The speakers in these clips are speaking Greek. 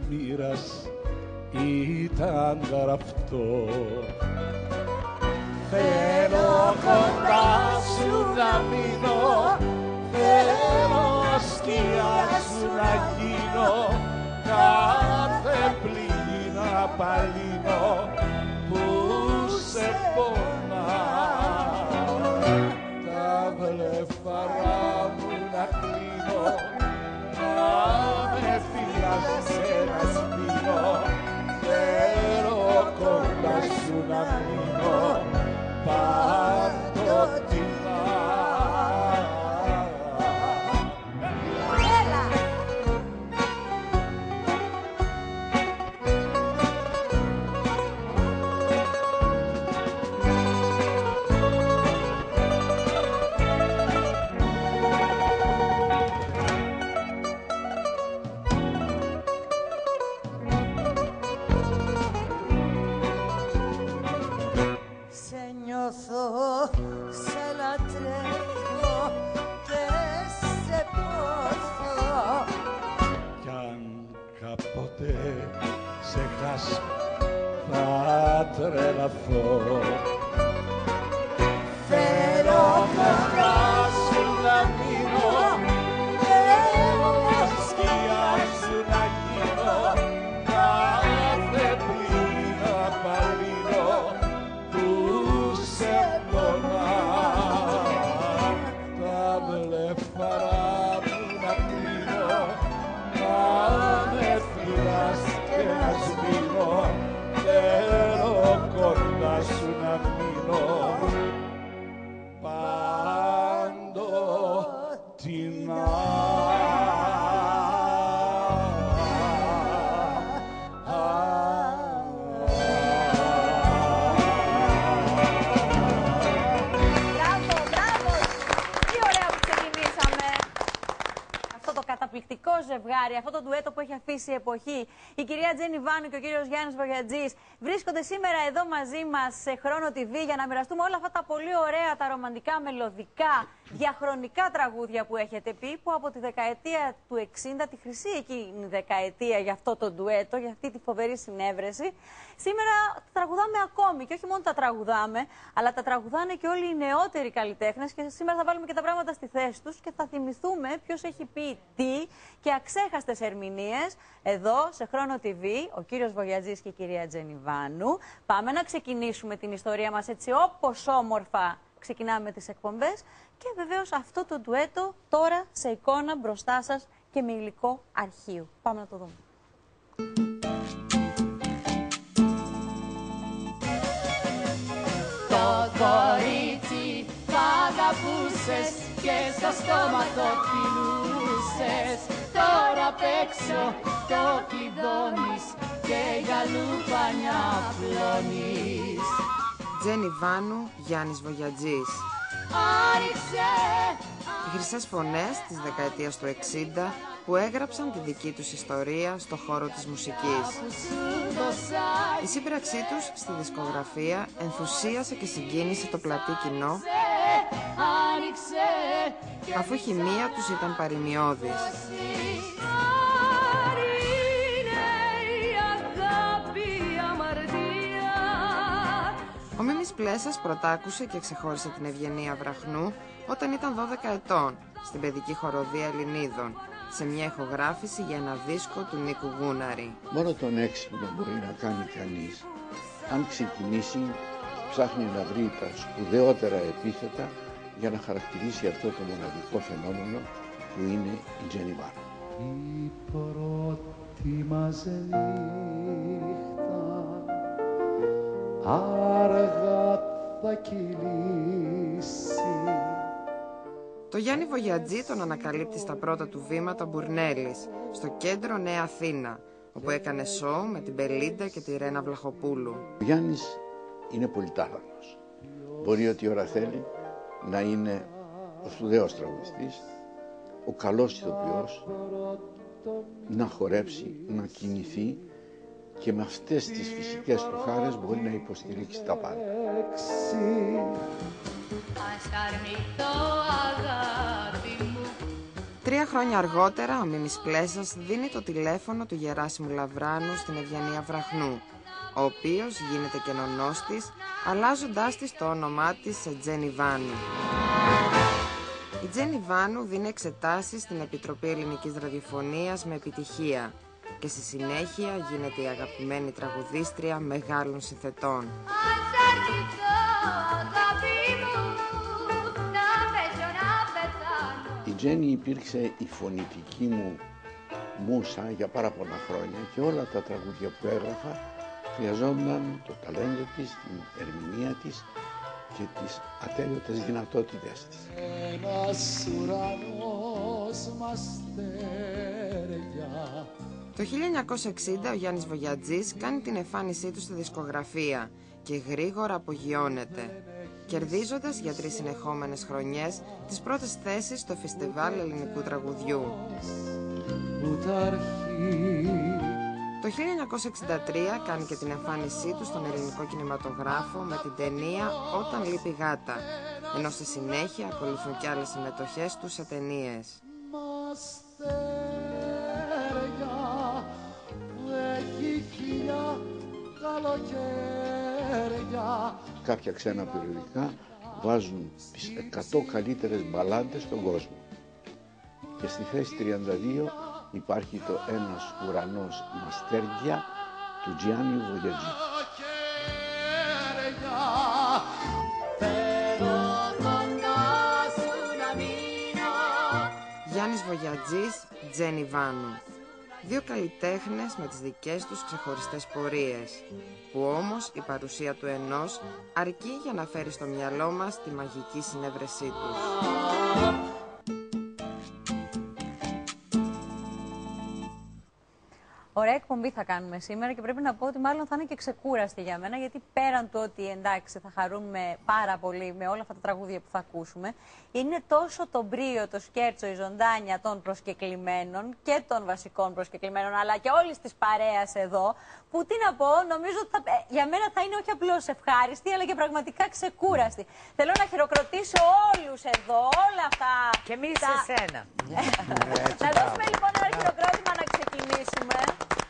μοίρας ήταν γραφτό. Θέλω κοντά σου να μείνω, θέλω αστεία σου να γίνω, κάθε πληγή να απαλύνω που σε πονά. Τα βλεφαρά μου να κλείνω, να με φιλάς και να σβήνω, θέλω κοντά σου να μείνω παντοτινά. Σε λατρεύω και σε ποθώ. Κι αν κάποτε σε χάσω θα τρελαθώ. Θέλω κοντά σου να μείνω, θέλω σκιά σου να γίνω, κάθε πληγή να απαλύνω που σε πονά. Τα βλεφαρά μου να κλείνω, να με φιλάς και να σβήνω, θέλω κοντά σου να μείνω παντοτινά. Καταπληκτικό ζευγάρι, αυτό το ντουέτο που έχει αφήσει η εποχή. Η κυρία Τζένι Βάνου και ο κύριος Γιάννης Βογιατζής βρίσκονται σήμερα εδώ μαζί μας σε Χρόνο TV για να μοιραστούμε όλα αυτά τα πολύ ωραία, τα ρομαντικά, μελωδικά, διαχρονικά τραγούδια που έχετε πει, που από τη δεκαετία του 60, τη χρυσή εκείνη δεκαετία για αυτό το ντουέτο, για αυτή τη φοβερή συνέβρεση, σήμερα τραγουδάμε ακόμη. Και όχι μόνο τα τραγουδάμε, αλλά τα τραγουδάνε και όλοι οι νεότεροι καλλιτέχνες. Και σήμερα θα βάλουμε και τα πράγματα στη θέση τους και θα θυμηθούμε ποιος έχει πει τι και αξέχαστες ερμηνείες εδώ σε Χρόνο TV, ο κύριος Βογιατζής και η κυρία Τζένι Βάνου. Πάμε να ξεκινήσουμε την ιστορία μας έτσι όπως όμορφα ξεκινάμε τις εκπομπές και βεβαίως αυτό το ντουέτο τώρα σε εικόνα μπροστά σας και με υλικό αρχείου. Πάμε να το δούμε. Το κορίτσι που αγαπούσες και στο στόμα το φιλούσες, τώρα απ' έξω το κλειδώνεις και για λουπανιά φλώνεις. Τζένι Βάνου, Γιάννης Βογιατζής. Οι χρυσές φωνές της δεκαετίας του 60 που έγραψαν τη δική τους ιστορία στο χώρο της μουσικής. Η σύμπραξή τους στη δισκογραφία ενθουσίασε και συγκίνησε το πλατή κοινό, αφού η χημεία τους ήταν παροιμιώδης. Ο Μίμης Πλέσας πρωτάκουσε και ξεχώρισε την Ευγενία Βραχνού όταν ήταν 12 ετών στην παιδική χοροδία Ελληνίδων, σε μια ηχογράφηση για ένα δίσκο του Νίκου Γούναρη. Μόνο τον έξυπνο μπορεί να κάνει κανείς. Αν ξεκινήσει, ψάχνει να βρει τα σπουδαιότερα επίθετα για να χαρακτηρίσει αυτό το μοναδικό φαινόμενο που είναι η Τζένι Βάνου. Η πρώτη μας νύχτα αργά θα κυλήσει. Το Γιάννη Βογιατζή τον ανακαλύπτει στα πρώτα του βήματα Μπουρνέλης, στο κέντρο Νέα Αθήνα, όπου έκανε σόου με την Μπελίντα και τη Ρένα Βλαχοπούλου. Ο Γιάννης είναι πολυτάλαντος. Μπορεί ό,τι ώρα θέλει να είναι ο σπουδαίος τραγουδιστής, ο καλός ηθοποιός, να χορέψει, να κινηθεί και με αυτές τις φυσικές του χάρες μπορεί να υποστηρίξει τα πάντα. 3 χρόνια αργότερα, ο Μίμης Πλέσας δίνει το τηλέφωνο του Γεράσιμου Λαβράνου στην Ευγενία Βραχνού, ο οποίος γίνεται κενονός της, αλλάζοντάς της το όνομά της σε Τζένι Βάνου. Η Τζένι Βάνου δίνει εξετάσεις στην Επιτροπή Ελληνικής Ραδιοφωνίας με επιτυχία και στη συνέχεια γίνεται η αγαπημένη τραγουδίστρια μεγάλων συνθετών. Η Τζένι υπήρξε η φωνητική μου μούσα για πάρα πολλά χρόνια και όλα τα τραγούδια που έγραφα χρειαζόταν το ταλέντο της, την ερμηνεία της και τις ατέλειωτες δυνατότητες της. Ένας ουρανός με αστέρια. Το 1960 ο Γιάννης Βογιατζής κάνει την εμφάνισή του στη δισκογραφία και γρήγορα απογειώνεται, κερδίζοντας για 3 συνεχόμενες χρονιές τις πρώτες θέσεις στο Φεστιβάλ Ελληνικού Τραγουδιού. Το 1963 κάνει και την εμφάνισή του στον ελληνικό κινηματογράφο με την ταινία «Όταν λείπει γάτα», ενώ στη συνέχεια ακολουθούν και άλλες συμμετοχές του σε ταινίες. Κάποια ξένα περιοδικά βάζουν τις 100 καλύτερες μπαλάντες στον κόσμο. Και στη θέση 32 υπάρχει το «Ένας ουρανός μαστέρια» του Γιάννη Βογιατζή. Γιάννης Βογιατζής, Τζένι Βάνου. 2 καλλιτέχνες με τις δικές τους ξεχωριστές πορείες, που όμως η παρουσία του ενός αρκεί για να φέρει στο μυαλό μας τη μαγική συνέβρεσή τους. Ωραία εκπομπή θα κάνουμε σήμερα και πρέπει να πω ότι μάλλον θα είναι και ξεκούραστη για μένα, γιατί πέραν του ότι εντάξει θα χαρούμε πάρα πολύ με όλα αυτά τα τραγούδια που θα ακούσουμε, είναι τόσο το μπρίο, το σκέρτσο, η ζωντάνια των προσκεκλημένων και των βασικών προσκεκλημένων, αλλά και όλης της παρέας εδώ, που τι να πω, νομίζω ότι για μένα θα είναι όχι απλώς ευχάριστη, αλλά και πραγματικά ξεκούραστη. Θέλω να χειροκροτήσω όλους εδώ, όλα αυτά. Και εμείς εσένα. Να δώσουμε λοιπόν ένα χειροκρότημα να ξεκινήσουμε.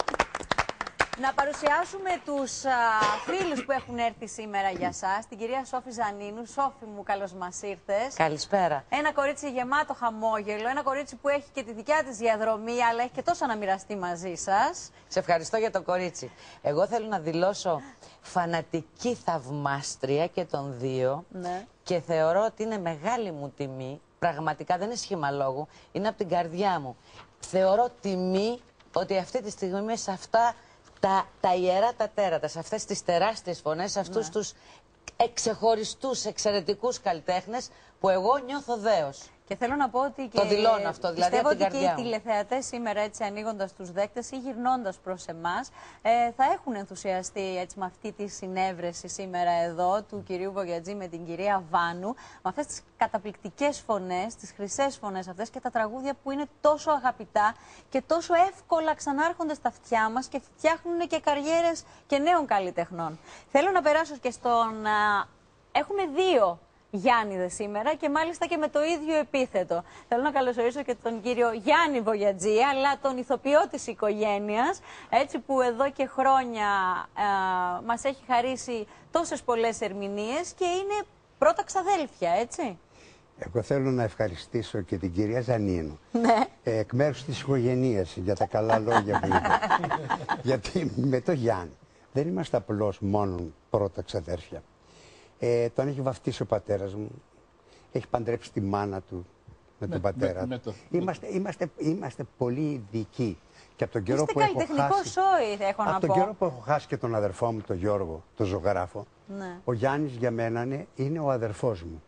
Να παρουσιάσουμε τους φίλους που έχουν έρθει σήμερα για σας. Την κυρία Σόφη Ζανίνου. Σόφη μου, καλώς μας ήρθες. Καλησπέρα. Ένα κορίτσι γεμάτο χαμόγελο. Ένα κορίτσι που έχει και τη δικιά της διαδρομή, αλλά έχει και τόσα να μοιραστεί μαζί σας. Σε ευχαριστώ για το κορίτσι. Εγώ θέλω να δηλώσω φανατική θαυμάστρια και των δύο. Ναι. Και θεωρώ ότι είναι μεγάλη μου τιμή. Πραγματικά δεν είναι σχήμα λόγου. Είναι από την καρδιά μου. Θεωρώ τιμή ότι αυτή τη στιγμή είμαι σε αυτά τα ιερά τα τέρατα, σε αυτές τις τεράστιες φωνές, σε αυτούς τους εξεχωριστούς, εξαιρετικούς καλλιτέχνες που εγώ νιώθω δέος. Και θέλω να πω ότι και το δηλώνω αυτό, δηλαδή πιστεύω από την ότι και οι καρδιά μου. τηλεθεατές σήμερα, έτσι ανοίγοντας τους δέκτες ή γυρνώντας προς εμάς, θα έχουν ενθουσιαστεί έτσι, με αυτή τη συνέβρεση σήμερα εδώ του κυρίου Βογιατζή με την κυρία Βάνου, με αυτές τις καταπληκτικές φωνές, τις χρυσές φωνές αυτές και τα τραγούδια που είναι τόσο αγαπητά και τόσο εύκολα ξανάρχονται στα αυτιά μας και φτιάχνουν και καριέρες και νέων καλλιτεχνών. Θέλω να περάσω και στον... Έχουμε 2 Γιάννηδες σήμερα και μάλιστα και με το ίδιο επίθετο. Θέλω να καλωσορίσω και τον κύριο Γιάννη Βογιατζή, αλλά τον ηθοποιό της οικογένειας, έτσι που εδώ και χρόνια μας έχει χαρίσει τόσες πολλές ερμηνείες και είναι πρώτα ξαδέλφια, έτσι. Εγώ θέλω να ευχαριστήσω και την κυρία Ζανίνου, Ναι. εκ μέρους της οικογένειας, για τα καλά λόγια που είπε. Γιατί με το Γιάννη δεν είμαστε απλώς μόνο πρώτα ξαδέρφια. Τον έχει βαφτίσει ο πατέρας μου, έχει παντρέψει τη μάνα του με τον πατέρα του. Είμαστε πολύ ειδικοί. Και από τον καιρό που έχω χάσει, έχω να από τον πω. καιρό που έχω χάσει και τον αδερφό μου, τον Γιώργο, τον ζωγράφο, Ναι. ο Γιάννης για μένα είναι ο αδερφός μου.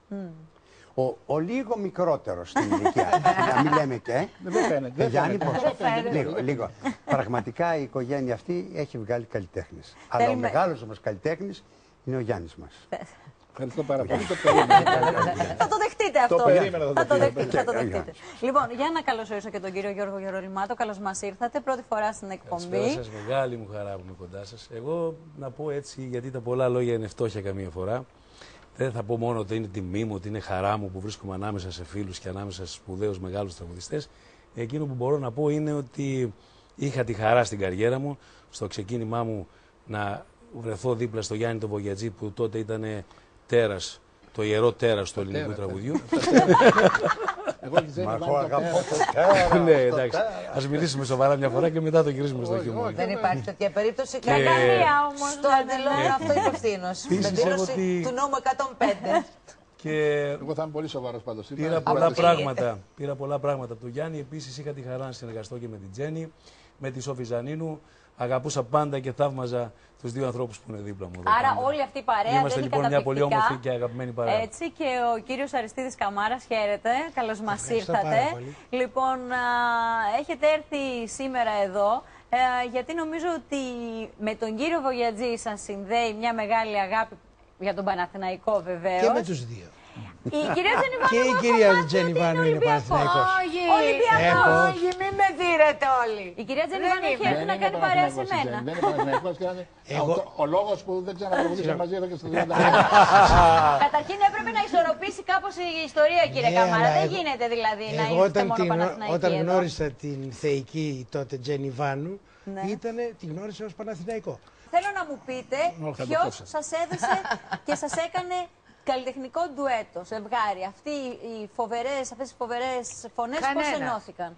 Ο λίγο μικρότερος στην ηλικία. Να μην λέμε και. Δεν φαίνεται. Γιάννη, λίγο. Πραγματικά η οικογένεια αυτή έχει βγάλει καλλιτέχνες. Αλλά ο μεγάλος όμως καλλιτέχνης είναι ο Γιάννης μας. Ευχαριστώ πάρα πολύ. Θα το δεχτείτε αυτό. Το περίμενα, θα το δεχτείτε. Λοιπόν, για να καλωσορίσω και τον κύριο Γιώργο Γερολιμάτο. Καλώς μας ήρθατε. Πρώτη φορά στην εκπομπή. Καλησπέρα σας, μεγάλη μου χαρά που είμαι κοντά σας. Εγώ να πω έτσι, γιατί τα πολλά λόγια είναι φτώχεια καμία φορά. Δεν θα πω μόνο ότι είναι τιμή μου, ότι είναι χαρά μου που βρίσκομαι ανάμεσα σε φίλους και ανάμεσα σε σπουδαίους μεγάλους τραγουδιστές. Εκείνο που μπορώ να πω είναι ότι είχα τη χαρά στην καριέρα μου, στο ξεκίνημά μου, να βρεθώ δίπλα στο Γιάννη τον Βογιατζή, που τότε ήταν τέρας, το ιερό τέρας του ελληνικού τραγουδιού. Μα εγώ αγαπώ το τέρα. Ναι, εντάξει. Ας μιλήσουμε σοβαρά μια φορά και μετά το γυρίσουμε στο χειμώνα. Δεν υπάρχει τέτοια περίπτωση. Κατανία όμως. Στο αντιλόγο αυτό υπευθύνος. Με δήλωση του νόμου 105. Και Εγώ θα είμαι πολύ σοβαρός πάντως. πήρα πολλά πράγματα από τον Γιάννη. Επίσης είχα τη χαρά να συνεργαστώ και με την Τζέννη, με τη Σόφη Ζανίνου. Αγαπούσα πάντα και θαύμαζα τους δύο ανθρώπους που είναι δίπλα μου. Άρα όλη αυτή η παρέα είμαστε λοιπόν μια πολύ όμορφη και αγαπημένη παρέα. Έτσι, και ο κύριος Αριστίδης Καμάρας, χαίρετε. Καλώς μας ήρθατε. Λοιπόν, έχετε έρθει σήμερα εδώ γιατί νομίζω ότι με τον κύριο Βογιατζή σας συνδέει μια μεγάλη αγάπη για τον Παναθηναϊκό, βεβαίως. Και με τους δύο. Η κυρία Τζενιβάνου. Και η κυρία Τζενιβάνου είναι Παναθηναϊκός. Ολυμπιακός. Όχι, μην με δείρετε όλοι. Η κυρία Τζενιβάνου έχει έρθει να κάνει παρέα σε μένα. Δεν είναι Παναθηναϊκός και ο λόγος που δεν ξαναπροβολήσαμε μαζί εδώ και στο 30. Καταρχήν έπρεπε να ισορροπήσει κάπως η ιστορία, κύριε Καμάρα. Δεν γίνεται δηλαδή να είστε μόνο Παναθηναϊκοί. Όταν γνώρισα την θεϊκή τότε Τζενιβάνου, τη γνώρισα ως Παναθηναϊκό. Θέλω να μου πείτε ποιος σας έδωσε και σας έκανε καλλιτεχνικό ντουέτο, ζευγάρι. Αυτές οι φοβερές φωνές πώς ενώθηκαν.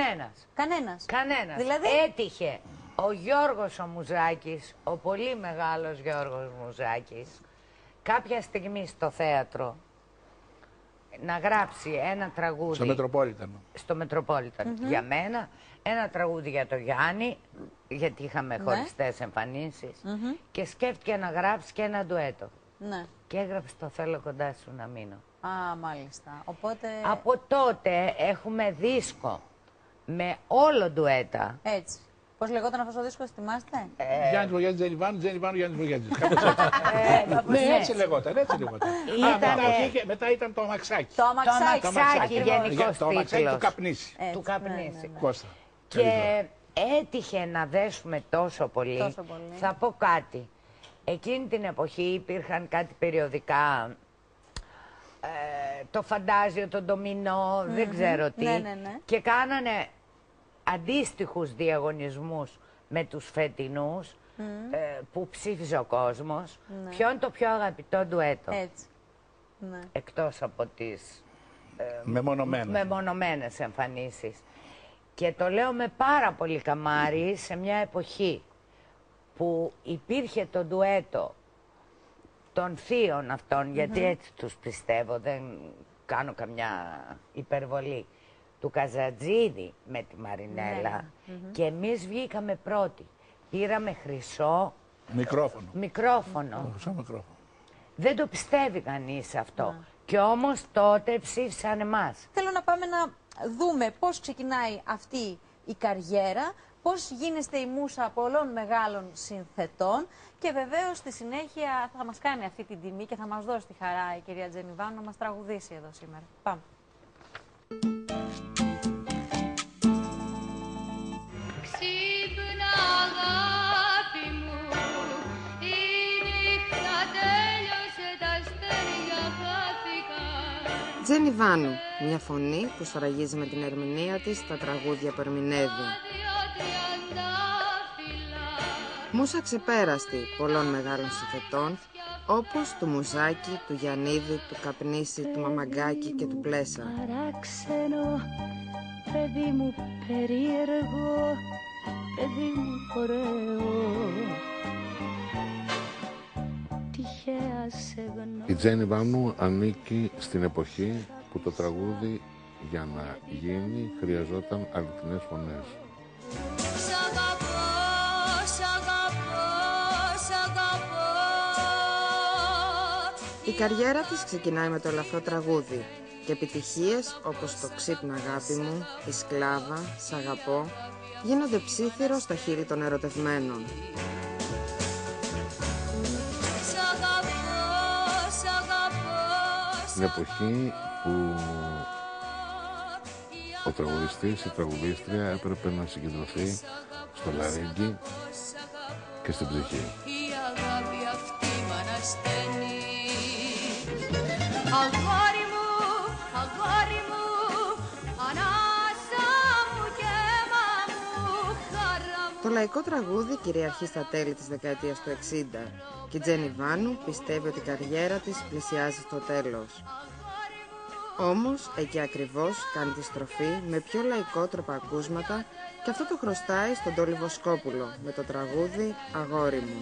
Κανένας. Δηλαδή έτυχε ο Γιώργος ο Μουζάκης, ο πολύ μεγάλος Γιώργος Μουζάκης, κάποια στιγμή στο θέατρο να γράψει ένα τραγούδι. Στο Μετροπόλιταν. Για μένα, ένα τραγούδι για το Γιάννη, γιατί είχαμε χωριστές εμφανίσεις, και σκέφτηκε να γράψει και ένα ντουέτο. Ναι. Και έγραψε το «Θέλω κοντά σου να μείνω». Α, μάλιστα. Οπότε... Από τότε έχουμε δίσκο με όλο ντουέτα. Έτσι. Πώς λεγόταν αυτός ο δίσκος, θυμάστε? Γιάννης Βογιατζής, Τζενιβάνου, Τζενιβάνου, Γιάννης Βογιατζής. Ναι, έτσι λεγόταν, μετά ήταν το αμαξάκι. Το αμαξάκι, γενικός το αμαξάκι τίτλος. του Καπνίση. Του Καπνίση. Κώστα. Και έτυχε να δέσουμε τόσο πολύ. Θα πω κάτι. Εκείνη την εποχή υπήρχαν κάτι περιοδικά, το Φαντάζιο, το Ντομινό, δεν ξέρω τι, και κάνανε αντίστοιχους διαγωνισμούς με τους φετινούς που ψήφιζε ο κόσμος. Ποιο είναι το πιο αγαπητό ντουέτο, εκτός από τις μεμονωμένες εμφανίσεις. Και το λέω με πάρα πολύ καμάρι σε μια εποχή που υπήρχε το ντουέτο των θείων αυτών, γιατί έτσι τους πιστεύω, δεν κάνω καμιά υπερβολή, του Καζατζίδη με τη Μαρινέλα, και εμείς βγήκαμε πρώτοι. Πήραμε χρυσό μικρόφωνο. Δεν το πιστεύει κανείς αυτό. Και όμως τότε ψήφισαν εμάς. Θέλω να πάμε να δούμε πώς ξεκινάει αυτή η καριέρα, πώς γίνεστε η μούσα πολλών μεγάλων συνθετών, και βεβαίως στη συνέχεια θα μας κάνει αυτή την τιμή και θα μας δώσει τη χαρά η κυρία Τζενιβάνου να μας τραγουδήσει εδώ σήμερα. Πάμε. Ξύπνα αγάπη μου, η νύχτα τέλειωσε, τα αστέρια χάθηκαν. Τζενιβάνου, μια φωνή που σφραγίζει με την ερμηνεία της τα τραγούδια που ερμηνεύει. Μούσα ξεπέραστη πολλών μεγάλων συνθετών, όπως του Μουζάκη, του Γιαννίδη, του Καπνίση, του Μαμαγκάκη και του Πλέσα. Παράξενο, παιδί μου περίεργο, παιδί μου ωραίο, τυχαία σε γνώρισα. Η Τζενιβάνου ανήκει στην εποχή που το τραγούδι για να γίνει χρειαζόταν αληθινές φωνές. Η καριέρα της ξεκινάει με το ελαφρό τραγούδι και επιτυχίες όπως το «Ξύπνα αγάπη μου», «Η Σκλάβα», «Σ' αγαπώ» γίνονται ψίθυρο στα χείλη των ερωτευμένων. Στην εποχή που ο τραγουδιστής, η τραγουδίστρια έπρεπε να συγκεντρωθεί στο λαρύγγι και στην ψυχή. αγόρι μου, αγόρι μου, ανάσα μου και αίμα μου, χαρά μου. Το λαϊκό τραγούδι κυριαρχεί στα τέλη της δεκαετίας του 60 και η Τζένι Βάνου πιστεύει ότι η καριέρα της πλησιάζει στο τέλος. Όμως, εκεί ακριβώς κάνει τη στροφή με πιο λαϊκό τροπακούσματα και αυτό το χρωστάει στον Τόλι Βοσκόπουλο με το τραγούδι «Αγόρι μου».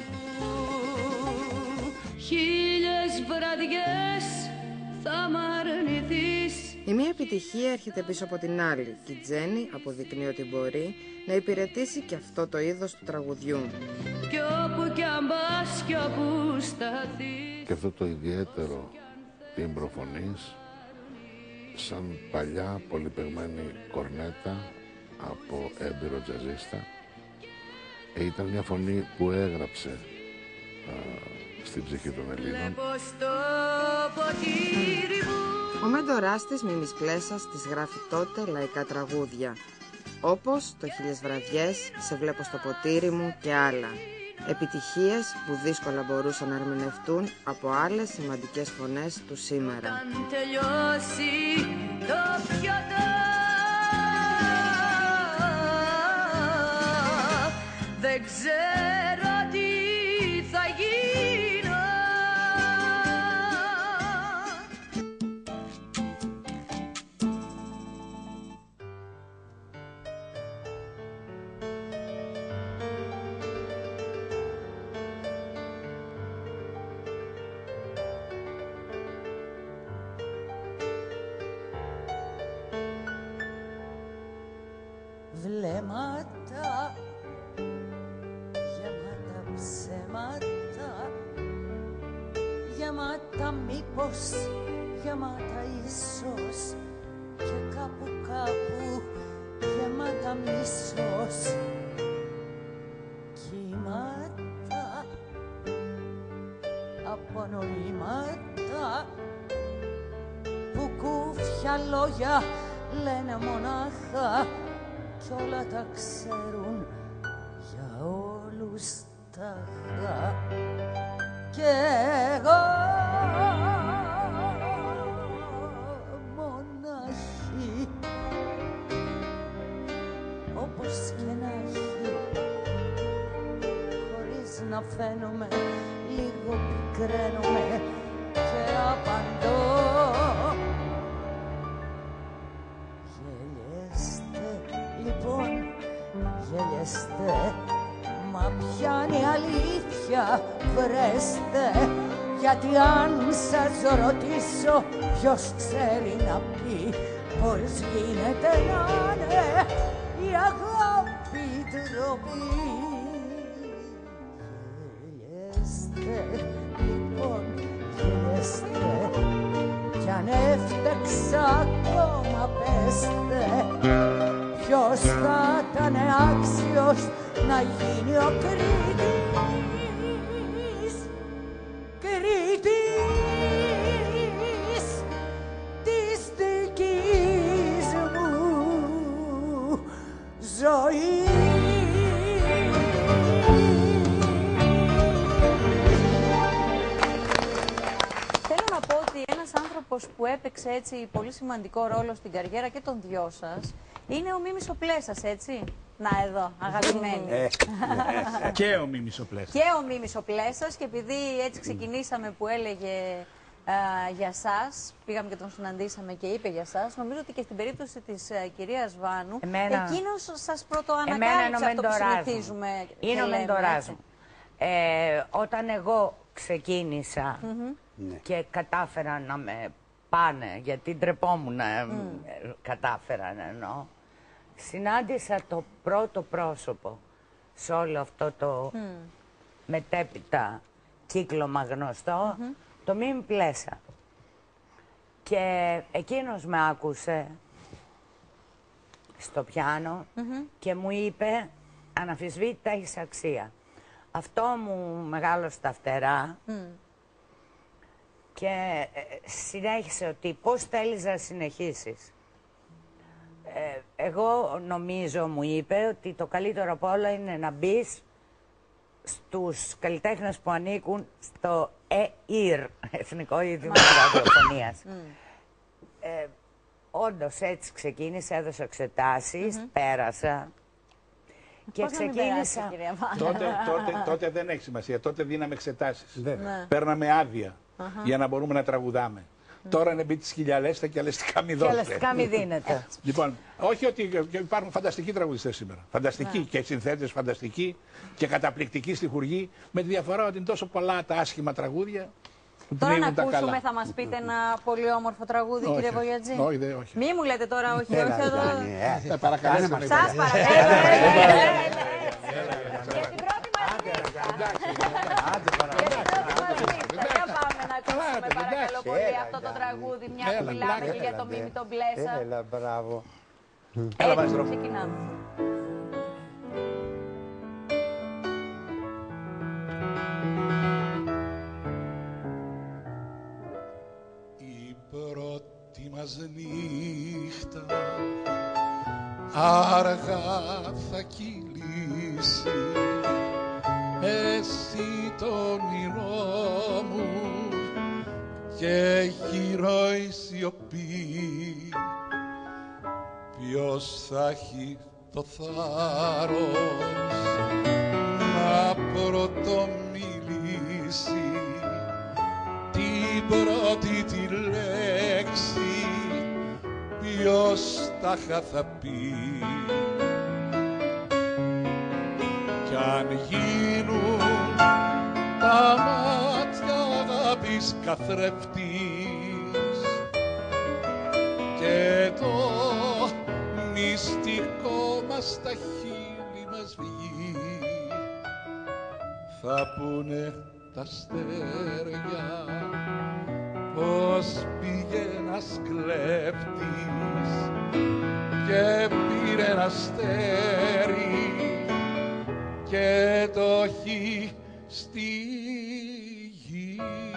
Χίλιες βραδιές θα μ' αρνηθείς. Η μία επιτυχία έρχεται πίσω από την άλλη και η Τζένι αποδεικνύει ότι μπορεί να υπηρετήσει και αυτό το είδος του τραγουδιού. Κι όπου κι αν πας κι όπου σταθείς. Και αυτό το ιδιαίτερο τίμπρο φωνής, σαν παλιά πολυπαιγμένη κορνέτα από έμπειρο τζαζίστα, ήταν μια φωνή που έγραψε στην ψυχή των Ελλήνων. Ο μέντοράς της, Μίμης Πλέσας, της γράφει τότε λαϊκά τραγούδια, όπως το «Χίλιες βραδιές», «Σε βλέπω στο ποτήρι μου» και άλλα. Επιτυχίες που δύσκολα μπορούσαν να ερμηνευτούν από άλλες σημαντικές φωνές του σήμερα. Αν τελειώσει το πιωτό, δεν ξέρω τι θα γίνω. Βλέμματα γεμάτα ψέματα, γεμάτα μήπως, γεμάτα ίσως και κάπου κάπου γεμάτα μίσος. Κύματα από νοήματα που κούφια λόγια λένε μονάχα κι όλα τα ξέρουν για όλους τα χα. Και εγώ μονάχη, όπως και να έχει, χωρίς να φαίνομαι, λίγο πικραίνομαι και απαντώ. Λοιπόν, γελιέστε, μα πιάνει αλήθεια, βρέστε. Γιατί αν σας ρωτήσω, ποιος ξέρει να πει πώς γίνεται να είναι η αγάπη τροπή. Γελιέστε, λοιπόν, γελιέστε, κι αν έφταξα ακόμα πέστε. Ποιος θα ήταν άξιος να γίνει ο Κρήτης, Κρήτης της δικής μου ζωής. Θέλω να πω ότι ένας άνθρωπος που έπαιξε έτσι πολύ σημαντικό ρόλο στην καριέρα και των δυο σας είναι ο Μίμης ο Πλέσας, έτσι. Να εδώ, αγαπημένοι. Και ο Μίμης ο Πλέσας. Και ο Μίμης ο Πλέσας, και επειδή έτσι ξεκινήσαμε που έλεγε για σας, πήγαμε και τον συναντήσαμε και είπε για σας, νομίζω ότι και στην περίπτωση της κυρίας Βάνου, εκείνος σας πρωτοανακάλυψε αυτό που συνηθίζουμε. Είναι ο μεντοράς μου. Όταν εγώ ξεκίνησα και κατάφερα να με πάνε, γιατί ντρεπόμουν να κατάφερα να εννοώ, συνάντησα το πρώτο πρόσωπο σε όλο αυτό το μετέπειτα κύκλωμα γνωστό, το Μίμη Πλέσα. Και εκείνος με άκουσε στο πιάνο και μου είπε, αναμφισβήτητα έχεις αξία. Αυτό μου μεγάλωσε τα φτερά και συνέχισε ότι πώς θέλεις να συνεχίσεις. Εγώ νομίζω, μου είπε, ότι το καλύτερο από όλα είναι να μπεις στους καλλιτέχνες που ανήκουν στο ΕΙΡ, Εθνικό Ίδρυμα Ραδιοφωνίας. Όντως έτσι ξεκίνησα, έδωσα εξετάσεις, πέρασα. Και ξεκίνησα. Τότε δεν έχει σημασία. Τότε δίναμε εξετάσεις. Παίρναμε άδεια για να μπορούμε να τραγουδάμε. Τώρα είναι μπει τη χιλιαλέστα και αλεστικά μη δώσετε. Και αλεστικά μη δίνετε. Λοιπόν, όχι ότι υπάρχουν φανταστικοί τραγουδιστές σήμερα. Φανταστικοί και συνθέτες φανταστικοί και καταπληκτικοί στιχουργοί. Με τη διαφορά ότι είναι τόσο πολλά τα άσχημα τραγούδια. Τώρα να ακούσουμε, θα μας πείτε ένα πολύ όμορφο τραγούδι, κύριε Βογιατζή. Όχι. Μη μου λέτε τώρα όχι, όχι. Σας παρακαλώ. Σας παρακαλώ. Για την πρώτη Για πάμε να ακούσουμε παρακαλώ πολύ αυτό το τραγούδι, μια που μιλάμε και για το Μίμη τον Μπλέσα. Έλα, μπράβο. Έτσι, ξεκινάμε. Η πρώτη μας νύχτα αργά θα κυλήσει, εσύ το όνειρό μου και γύρω η σιωπή. Ποιος θα έχει το θάρρος να πρωτομιλήσει την πρώτη τη λέξη, ποιος τάχα θα πει. Κι αν γίνουν τα μάτια αγάπης καθρέφτης και το μυστικό μας στα χείλη μας βγει, θα πούνε τα αστέρια πως πήγε ένας κλέφτης και πήρε ένα αστέρι και το έχει στη γη.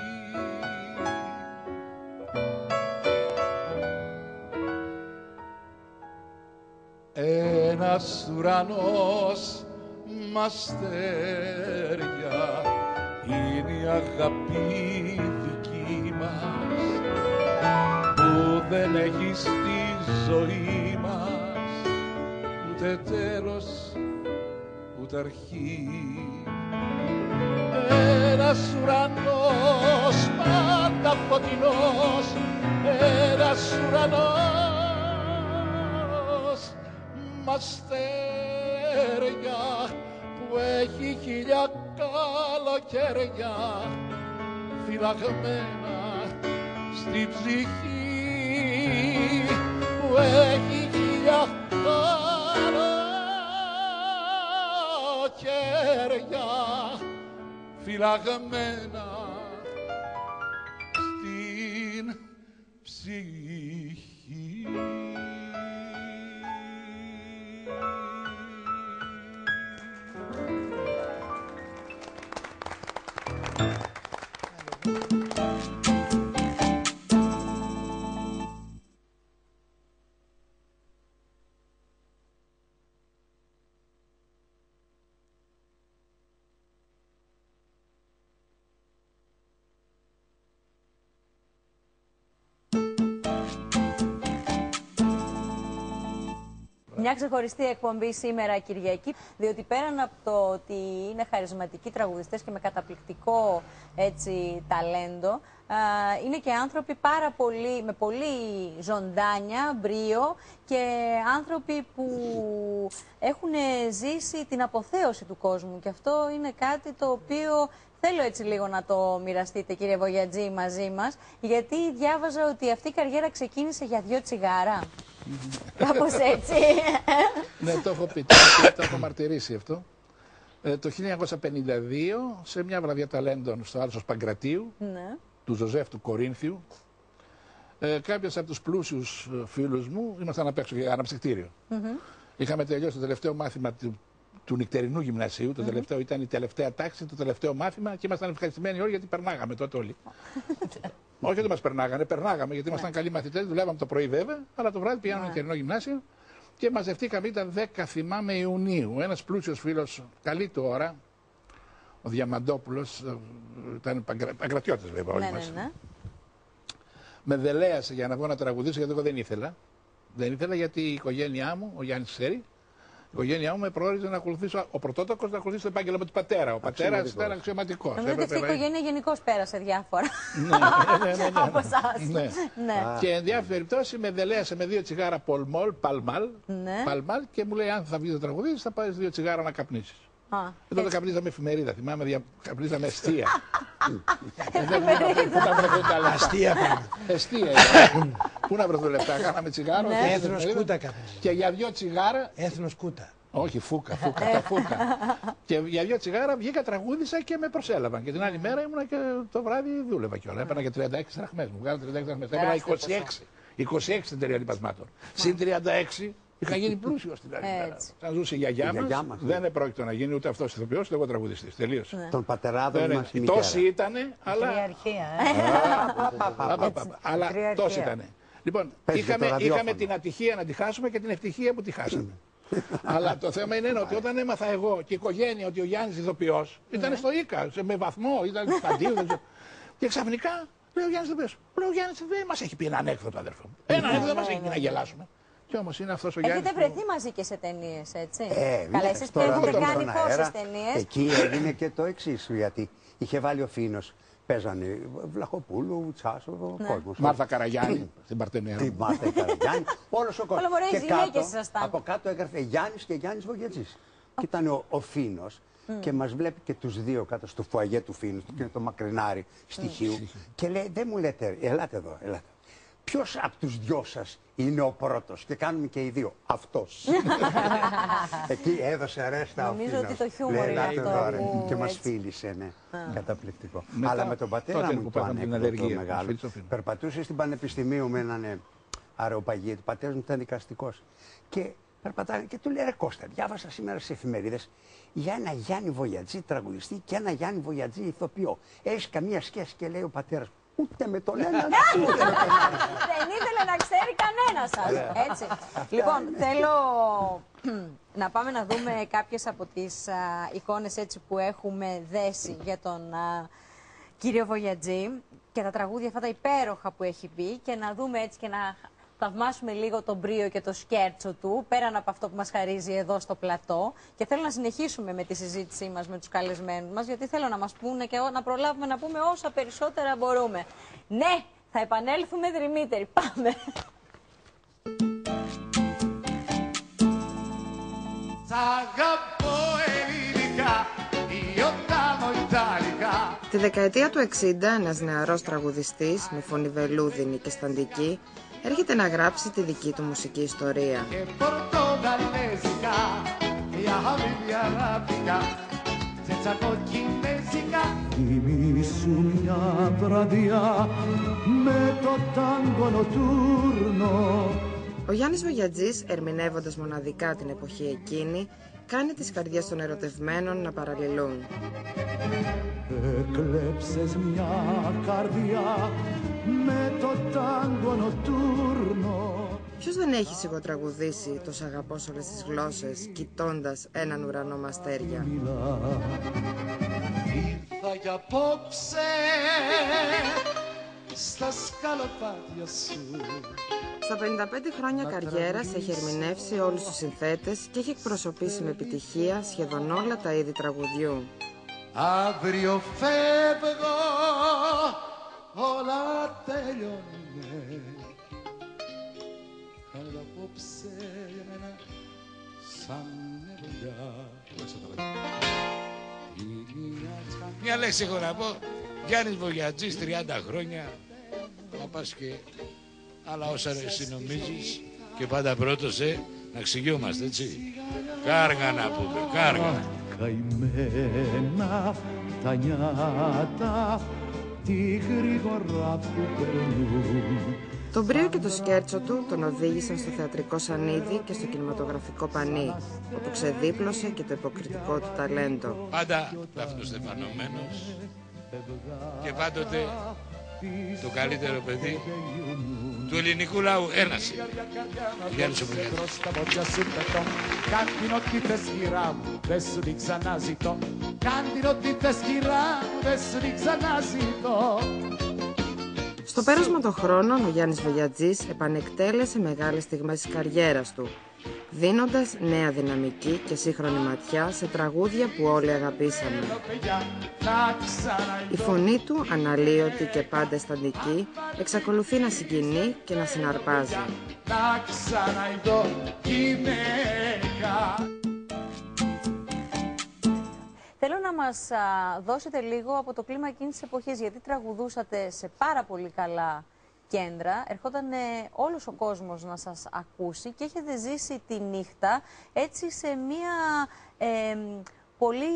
Ένας ουρανός μ' αστέρια είναι η αγάπη δική μας που δεν έχει στη ζωή μας ούτε τέλος ούτε αρχή. Ένας ουρανός πάντα φωτεινός, ένας ουρανός μ' αστέρια που έχει χίλια καλοκαίρια φυλαγμένα στη ψυχή, που έχει χίλια καλοκαίρια φυλαγμένα στην ψυχή. Μια ξεχωριστή εκπομπή σήμερα Κυριακή, διότι πέραν από το ότι είναι χαρισματικοί τραγουδιστές και με καταπληκτικό έτσι, ταλέντο, είναι και άνθρωποι με πολύ ζωντάνια, μπρίο και άνθρωποι που έχουν ζήσει την αποθέωση του κόσμου. Και αυτό είναι κάτι το οποίο θέλω έτσι λίγο να το μοιραστείτε, κύριε Βογιατζή, μαζί μας, γιατί διάβαζα ότι αυτή η καριέρα ξεκίνησε για 2 τσιγάρα. Κάπως έτσι. Ναι, το έχω πει, το έχω μαρτυρήσει αυτό. Το 1952, σε μια βραδιά ταλέντων στο Άλσος Παγκρατίου, του Ζωζέφ του Κορίνθιου, κάποιος από τους πλούσιους φίλους μου, ήμασταν απ' έξω για αναψυκτήριο. Είχαμε τελειώσει το τελευταίο μάθημα του νυχτερινού γυμνασίου, το τελευταίο ήταν η τελευταία τάξη, το τελευταίο μάθημα και ήμασταν ευχαριστημένοι όλοι γιατί περνάγαμε τότε όλοι. Όχι ότι μας περνάγαμε γιατί ήμασταν καλοί μαθητές, δουλεύαμε το πρωί βέβαια, αλλά το βράδυ πηγαίναμε νυχτερινό γυμνάσιο και μαζευτήκαμε, ήταν 10 θυμάμαι Ιουνίου. Ένας πλούσιος φίλος, καλή του ώρα, ο Διαμαντόπουλος, ήταν παγκρατιώτες βέβαια όλοι μας. Ναι. Με δελέασε για να βγω να τραγουδήσω, γιατί εγώ δεν ήθελα. Δεν ήθελα γιατί η οικογένειά μου, ο Γιάννης ξέρει, η οικογένειά μου με προόριζε να ακολουθήσω, ο πρωτότοκος να ακολουθήσω το επάγγελμα του πατέρα. Ο πατέρας ήταν αξιωματικός. Νομίζω ότι αυτή η οικογένεια γενικώς πέρασε διάφορα. Ναι. Από εσάς. Ναι. Και εν διάφορη περιπτώσει με δελέασε με 2 τσιγάρα Παλμάλ και μου λέει: αν θα βγει το τραγουδί, θα πάρει 2 τσιγάρα να καπνίσεις. Εδώ δεν καπνίζαμε εφημερίδα, θυμάμαι, καπνίζαμε εστία. Αστεία εστία. Πού να βρεθούν λεφτά, κάναμε τσιγάρο. Έθνος κούτα καπνίζαμε. Και για 2 τσιγάρα. Έθνος κούτα. Όχι, φούκα. Και για 2 τσιγάρα βγήκα, τραγούδισα και με προσέλαβαν. Και την άλλη μέρα ήμουνα και το βράδυ δούλευα κιόλα. Έπαιρνα και 36 δραχμές μου. Βγάλα 36 δραχμές. Έπαιρνα 26 στην εταιρεία λοιπασμάτων. Συν 36. Είχα γίνει πλούσιο στην άλλη μέρα. Θα ζούσε η γιαγιά μας. Δεν επρόκειτο να γίνει ούτε αυτός ηθοποιός, ούτε εγώ τραγουδιστής. Τελείωσε. Τον πατεράδο μας. Τόσοι ήτανε, αλλά. Αλλά τόσοι ήτανε. Λοιπόν, είχαμε την ατυχία να τη χάσουμε και την ευτυχία που τη χάσαμε. Αλλά το θέμα είναι ότι όταν έμαθα εγώ και η οικογένεια ότι ο Γιάννης ηθοποιός ήταν στο ΙΚΑ, με βαθμό, ήταν στο Παντίου. Και ξαφνικά λέει ο Γιάννης ηθοποιός. Λέει ο Γιάννης δεν μας έχει πει ένα ανέκδοτο, αδερφό μου. Ένα ανέκδοτο δεν μας έχει πει να γελάσουμε. Και όμως είναι αυτός ο Γιάννης. Έχετε βρεθεί μαζί και σε ταινίες, έτσι. Καλά, εσείς έχετε κάνει πόσες ταινίες. Εκεί έγινε και το εξής, γιατί είχε βάλει ο Φίνος. Παίζανε Βλαχοπούλου, Τσάσο, ο κόσμος. Μάρθα Καραγιάννη στην Παρτενέρα. Τη Μάρθα Καραγιάννη, όλος ο κόσμος. Και από κάτω έγραφε Γιάννης και Γιάννης Βογιατζής. Και ήταν ο Φίνος και μας βλέπει και τους δύο κάτω στο φουαγέ του Φίνου, και το μακρινάρι στοιχείου. Και λέει, δεν μου λέτε, ελάτε εδώ, ελάτε. Ποιος από τους δυο σας είναι ο πρώτος? Και κάνουμε και οι δύο. Αυτός. Εκεί έδωσε ρέστα ο Φίνος. Νομίζω ότι το χιούμορ είναι αυτό. Και μας φίλησε, ναι. Καταπληκτικό. Αλλά με τον πατέρα μου το ανέκδοτο μεγάλο. Περπατούσε στην Πανεπιστημίου με έναν αεροπαγί. Ο πατέρας μου ήταν δικαστικός. Και περπατάγανε και του λέει: ρε Κώστα, διάβασα σήμερα στις εφημερίδες για ένα Γιάννη Βογιατζή τραγουδιστή και ένα Γιάννη Βογιατζή ηθοποιό. Έχεις καμία σχέση? Και λέει ο πατέρας μου: ούτε με τον έναν, ούτε με τον άλλον. Δεν ήθελε να ξέρει κανένα σας. Έτσι. Λοιπόν, θέλω να πάμε να δούμε κάποιες από τις εικόνες έτσι που έχουμε δέσει για τον κύριο Βογιατζή και τα τραγούδια αυτά τα υπέροχα που έχει πει και να δούμε έτσι και να θαυμάσουμε λίγο τον μπρίο και το σκέρτσο του, πέραν από αυτό που μας χαρίζει εδώ στο πλατό. Και θέλω να συνεχίσουμε με τη συζήτησή μας με τους καλεσμένους μας, γιατί θέλω να μας πούνε και να προλάβουμε να πούμε όσα περισσότερα μπορούμε. Ναι, θα επανέλθουμε δρυμύτεροι. Πάμε! Τη δεκαετία του 60, ένας νεαρός τραγουδιστής με φωνή βελούδινη και σταντική έρχεται να γράψει τη δική του μουσική ιστορία. Θυμήσου μια βραδιά με το τάγκο νοτούρνο. Ο Γιάννης Βογιατζής, ερμηνεύοντας μοναδικά την εποχή εκείνη, κάνει τις καρδιές των ερωτευμένων να παραλληλούν. Εκλέψες μια καρδιά με το τάγκο νοτούρνο. Ποιος δεν έχει σιγοτραγουδήσει το «Σ' αγαπώ σε όλες τις γλώσσες» κοιτώντας έναν ουρανό με αστέρια. Ήρθα για απόψε στα σκαλοπάτια σου. Στα 55 χρόνια καριέρας έχει ερμηνεύσει όλους τους συνθέτες και έχει εκπροσωπήσει με επιτυχία σχεδόν όλα τα είδη τραγουδιού. Αύριο φεύγω, όλα τελειώνουνε. Αλλά απόψε για μένα σαν νεροδιά. Μια λέξη έχω να πω. Γιάννης Βογιατζής, 30 χρόνια. Να πας και άλλα όσα εσύ νομίζεις και πάντα πρώτος, να ξηγιόμαστε, έτσι. Κάργα να πούμε, κάργα. Καημένα τα νιάτα, τι γρήγορα που περνούν. Το μπρίο και το σκέρτσο του τον οδήγησαν στο θεατρικό σανίδι και στο κινηματογραφικό πανί, όπου ξεδίπλωσε και το υποκριτικό του ταλέντο. Πάντα δαφνοστεφανωμένος και πάντοτε το καλύτερο παιδί του ελληνικού λαού. Ένας είναι. Ο Γιάννης ο Βογιατζής. Στο πέρασμα των χρόνων, ο Γιάννης Βογιατζής επανεκτέλεσε μεγάλες στιγμές της καριέρας του, δίνοντας νέα δυναμική και σύγχρονη ματιά σε τραγούδια που όλοι αγαπήσαμε. Η φωνή του, αναλύωτη και πάντα αισθαντική, εξακολουθεί να συγκινεί και να συναρπάζει. Θέλω να μας δώσετε λίγο από το κλίμα εκείνης της εποχής, γιατί τραγουδούσατε σε πάρα πολύ καλά κέντρα, ερχόταν όλος ο κόσμος να σας ακούσει και έχετε ζήσει τη νύχτα έτσι σε μια πολύ,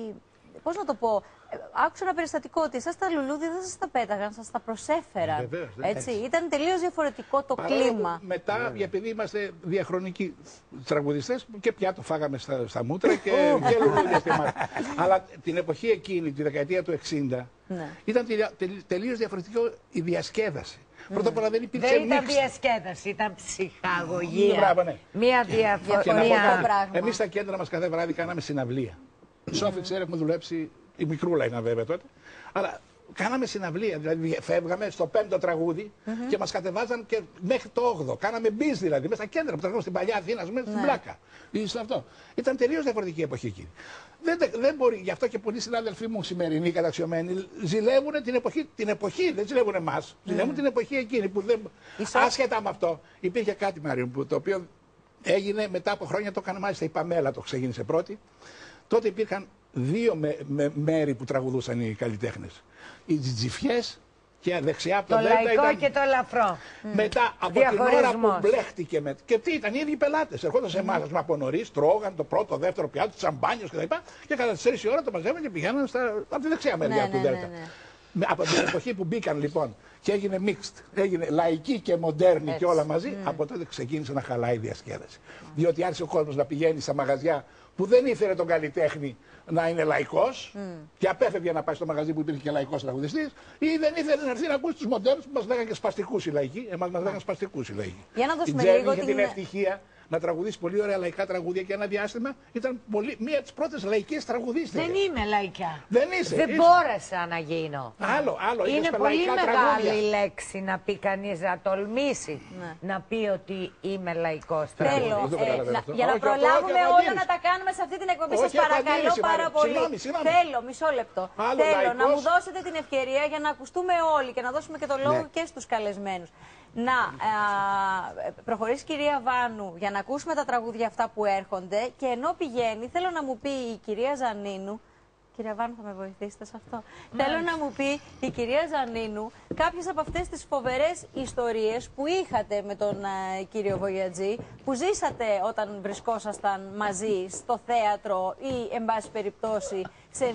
πώς να το πω, άκουσα ένα περιστατικό ότι εσάς τα λουλούδια δεν σας τα πέταγαν, σας τα προσέφεραν. Βεβαίως, έτσι. Ήταν τελείως διαφορετικό το κλίμα. Μετά, επειδή είμαστε διαχρονικοί τραγουδιστές, και πια το φάγαμε στα μούτρα και λουλούδια στη μάτια. Αλλά την εποχή εκείνη, τη δεκαετία του 60, ήταν τελείως διαφορετικό η διασκέδαση. Πρώτα απ' όλα δεν υπήρξε Δεν ήταν διασκέδαση, ήταν ψυχαγωγία. Μπράβο, ναι. Μία διαφορετικά. Εμείς στα κέντρα μας κάθε βράδυ κάναμε συναυλία. Σόφι, ξέρει, έχουμε δουλέψει, η μικρούλα είναι βέβαια τότε, αλλά κάναμε συναυλία. Δηλαδή φεύγαμε στο 5ο τραγούδι και μας κατεβάζαν και μέχρι το 8ο. Κάναμε μπιζ δηλαδή, μέσα στα κέντρα που τραγουδούσαν στην παλιά Αθήνα, μέσα στην Πλάκα. Αυτό. Ήταν τελείως διαφορετική η εποχή εκείνη. Δεν μπορεί, γι' αυτό και πολλοί συνάδελφοί μου σημερινοί καταξιωμένοι ζηλεύουν την εποχή, δεν ζηλεύουν εμάς. Ζηλεύουν την εποχή εκείνη που δεν. Άσχετα με αυτό, υπήρχε κάτι, Μάριο, το οποίο έγινε μετά από χρόνια, το έκανε μάλιστα η Παμέλα, το ξεκίνησε πρώτη. Τότε υπήρχαν δύο μέρη που τραγουδούσαν οι καλλιτέχνες. Οι τζιτζιφιές και δεξιά από το λαϊκό ήταν... και το ελαφρό. Μετά από την ώρα που μπλέχτηκε και τι ήταν, οι ίδιοι πελάτες. Ερχόταν σε εμάς από νωρίς, τρώγαν το πρώτο, δεύτερο πιάτο, τσαμπάνιος κτλ. Και κατά τις 4 η ώρα το μαζεύαν και πηγαίναν από τη δεξιά μεριά του Δέλτα. Από την εποχή που μπήκαν λοιπόν και έγινε mixed, έγινε λαϊκή και μοντέρνη και όλα μαζί, από τότε ξεκίνησε να χαλάει η διασκέδαση. Διότι άρχισε ο κόσμος να πηγαίνει στα μαγαζιά που δεν ήθελε τον καλλιτέχνη να είναι λαϊκός και απέφευγε να πάει στο μαγαζί που υπήρχε και λαϊκός τραγουδιστής, ή δεν ήθελε να έρθει να ακούσει τους μοντέρνους που μας λέγανε και σπαστικούς οι λαϊκοί. Εμάς μας λέγανε σπαστικούς οι λαϊκοί. Για να δώσουμε λίγο την ευτυχία να τραγουδήσει πολύ ωραία λαϊκά τραγούδια και ένα διάστημα ήταν μία από τις πρώτες λαϊκές τραγουδίστριες. Δεν είμαι λαϊκά. Δεν είσαι. Δεν μπόρεσα να γίνω. Άλλο. Είναι πολύ μεγάλη λέξη να πει κανείς, να τολμήσει να πει ότι είμαι λαϊκός. Θέλω, για να προλάβουμε όλα να τα κάνουμε σε αυτή την εκπομπή, σας παρακαλώ πάρα πολύ. Θέλω, μισό λεπτό. Θέλω να μου δώσετε την ευκαιρία για να ακουστούμε όλοι και να δώσουμε και το λόγο και στους καλεσμένους. Να προχωρήσει η κυρία Βάνου για να ακούσουμε τα τραγούδια αυτά που έρχονται και ενώ πηγαίνει θέλω να μου πει η κυρία Ζανίνου, κυρία Βάνου θα με βοηθήσετε σε αυτό, θέλω να μου πει η κυρία Ζανίνου κάποιες από αυτές τις φοβερές ιστορίες που είχατε με τον κύριο Βογιατζή, που ζήσατε όταν βρισκόσασταν μαζί στο θέατρο ή εν πάση περιπτώσει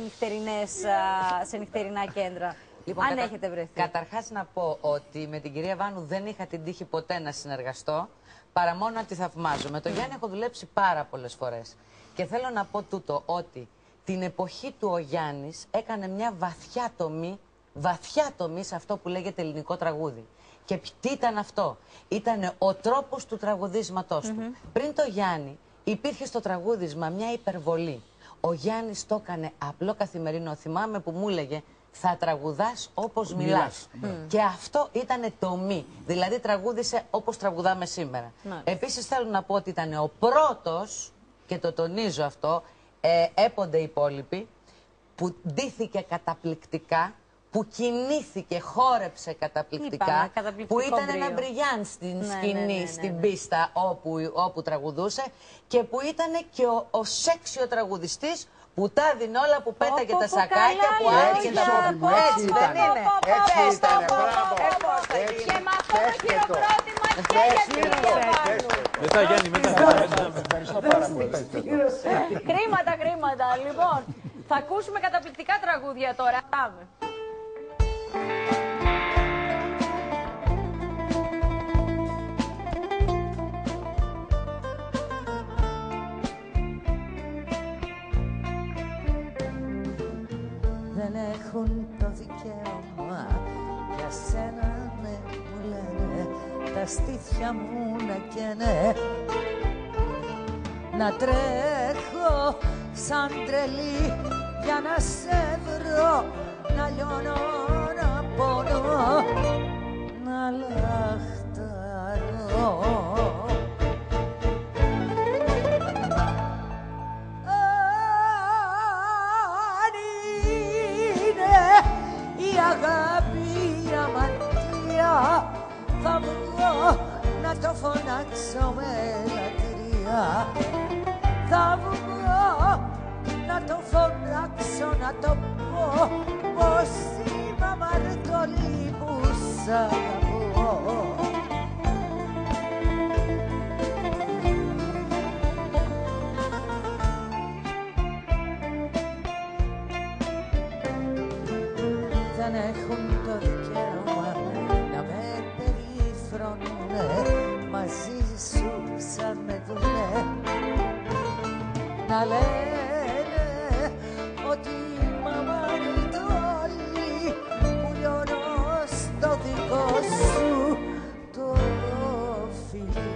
σε νυχτερινά κέντρα. Λοιπόν, αν έχετε βρεθεί. Καταρχάς να πω ότι με την κυρία Βάνου δεν είχα την τύχη ποτέ να συνεργαστώ, παρά μόνο να τη θαυμάζω. Με τον Γιάννη έχω δουλέψει πάρα πολλές φορές. Και θέλω να πω τούτο, ότι την εποχή του ο Γιάννης έκανε μια βαθιά τομή σε αυτό που λέγεται ελληνικό τραγούδι. Και τι ήταν αυτό? Ήταν ο τρόπος του τραγουδίσματός του. Πριν το Γιάννη υπήρχε στο τραγούδισμα μια υπερβολή. Ο Γιάννης το έκανε απλό καθημερινό. Θυμάμαι που μου έλεγε θα τραγουδάς όπως μιλάς. Και αυτό ήταν τομή. Δηλαδή τραγούδισε όπως τραγουδάμε σήμερα. Επίσης θέλω να πω ότι ήταν ο πρώτος, και το τονίζω αυτό, έπονται οι υπόλοιποι, που ντύθηκε καταπληκτικά, που κινήθηκε, χόρεψε καταπληκτικά, που ήταν ένα μπριγιάν στην σκηνή, στην πίστα όπου τραγουδούσε και που ήταν και ο σεξιο τραγουδιστής που τα δίνει όλα, που πέταγε τα σακάκια, που άνοιγε τα πόδια. Έτσι δεν είναι? Έτσι ήταν, μπράβο. Και με αυτό το χειροκρότημα και για την κυρία Βάνου. Μετά Γιάννη, μετά. Ευχαριστώ πάρα πολύ. Κρίματα. Λοιπόν, θα ακούσουμε καταπληκτικά τραγούδια τώρα. Πάμε. Δεν έχουν το δικαίωμα για σένα, ναι, μου λένε τα στήθια μου να καίνε, να τρέχω σαν τρελή για να σε βρω, να λιώνω, να πονώ, να λαχταρώ. Αν είναι η αγάπη αμαρτία, θα βγω να το φωνάξω με λατρεία. Θα βγω να το φωνάξω, να το πω πως είμαι αμαρτωλή που σ' αγαπώ. Δεν έχουν το δικαίωμα να με περιφρονούνε, μαζί σου σαν με δούνε, να λένε ότι είμαι αμαρτωλή που λιώνω στο δικό σου το φιλί.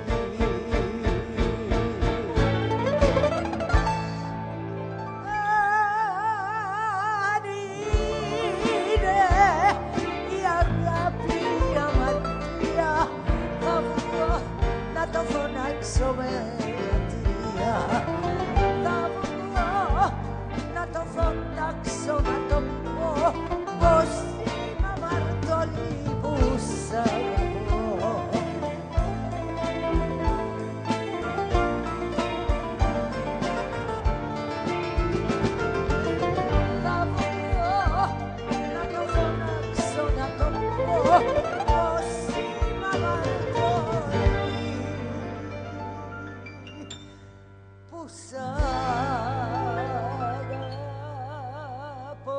Αν είναι η αγάπη αμαρτία, θα βγω να το φωνάξω με λατρεία. Θα βγω να το φωνάξω, να το πω πως είμαι αμαρτωλή που σ' αγαπώ. Θα βγω να το φωνάξω, να το πω πως είμαι αμαρτωλή που σ' αγαπώ.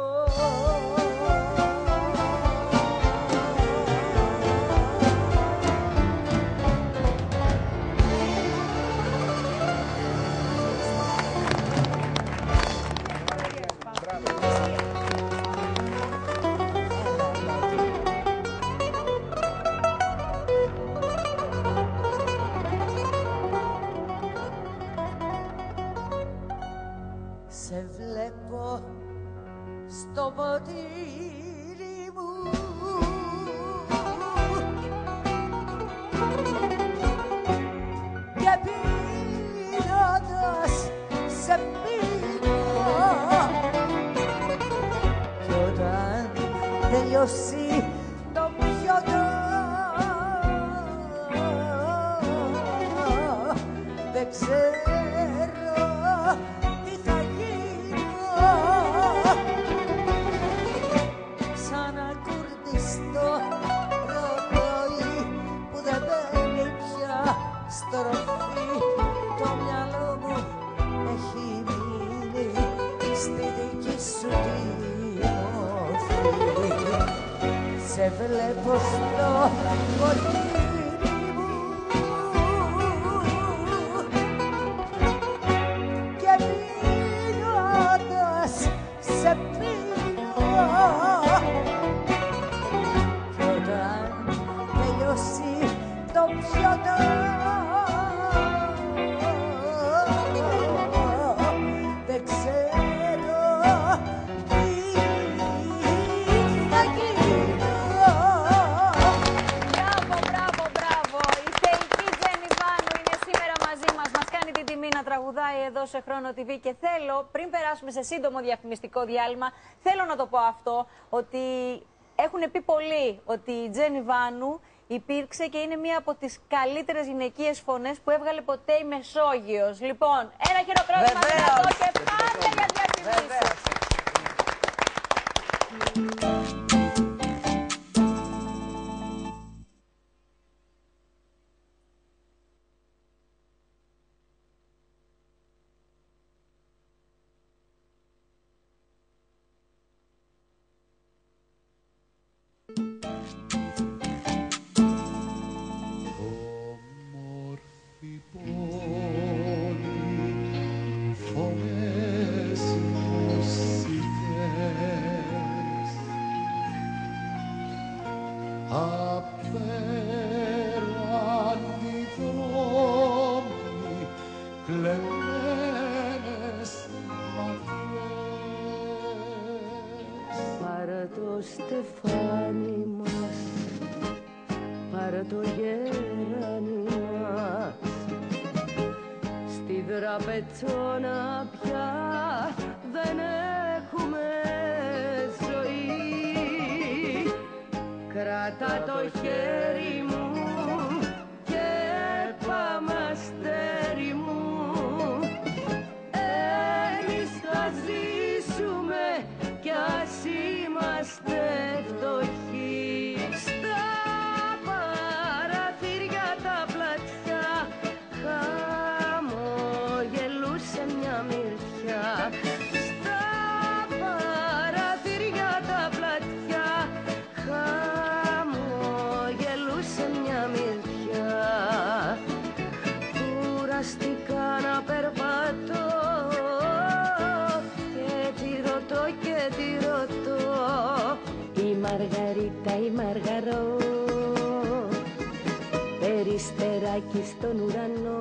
Σε βλέπω στο ποτήρι μου και πίνοντας σε πίνω, κι όταν τελειώσει το πιωτό δεν ξέρω τι θα γίνω, σαν να κουρδιστώ ρολόι που δεν παίρνει πια στροφή. Το μυαλό μου έχει μείνει στη δική σου τη μορφή. Σε βλέπω στο ποτήρι μου και πίνοντας σε πίνω, κι όταν τελειώσει το πιωτό δεν ξέρω τι θα γίνω. Μπράβο, μπράβο, μπράβο. Η θεϊκή Τζένι Βάνου είναι σήμερα μαζί μας. Μας κάνει την τιμή να τραγουδάει εδώ σε Χρόνο TV και θέλω, πριν περάσουμε σε σύντομο διαφημιστικό διάλειμμα, θέλω να το πω αυτό, ότι έχουν πει πολλοί ότι η Τζένι Βάνου υπήρξε και είναι μία από τις καλύτερες γυναικείες φωνές που έβγαλε ποτέ η Μεσόγειος. Λοιπόν, ένα χειροκρότημα δυνατό και πάμε για διαφημίσεις. κλεμμένες Πάρε το στεφάνι μας, πάρε το γεράνι μας, στη δραπετσόνα πια δεν έχουμε ζωή. Κράτα το χέρι μου και πάμε αστέρι μου, εμείς θα ζήσουμε κι ας είμαστε φτωχοί. Στα παραθύρια τα πλατιά χαμογελούσε μια μυρφιά. Στα παραθύρια τα πλατιά χαμογελούσε μια μυρφιά. Κουραστικά να περπατώ και τη ρωτώ, η Μαργαρίτα η Μαργαρό, περιστεράκι στον ουρανό.